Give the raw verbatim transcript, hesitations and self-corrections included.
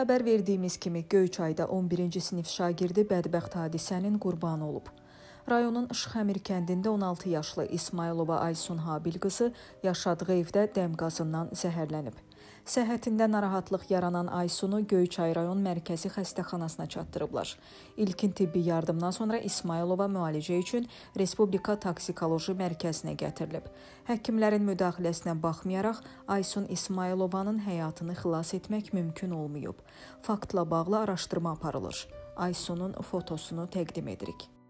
Xəbər verdiyimiz kimi Göyçayda on birinci sinif şagirdi bədbəxt hadisənin qurbanı olub. Rayonun Şıxəmir kəndində on altı yaşlı İsmailova Aysun Habil qızı yaşadığı evdə dəm qazından zəhərlənib. Səhhətində narahatlıq yaranan Aysunu Göyçay rayon mərkəzi xəstəxanasına çatdırıblar. İlkin tibbi yardımdan sonra İsmailova müalicə üçün Respublika Toksikoloji Mərkəzinə gətirilib. Həkimlərin müdaxiləsinə baxmayaraq Aysun İsmailovanın həyatını xilas etmək mümkün olmayıb. Faktla bağlı araşdırma aparılır. Aysunun fotosunu təqdim edirik.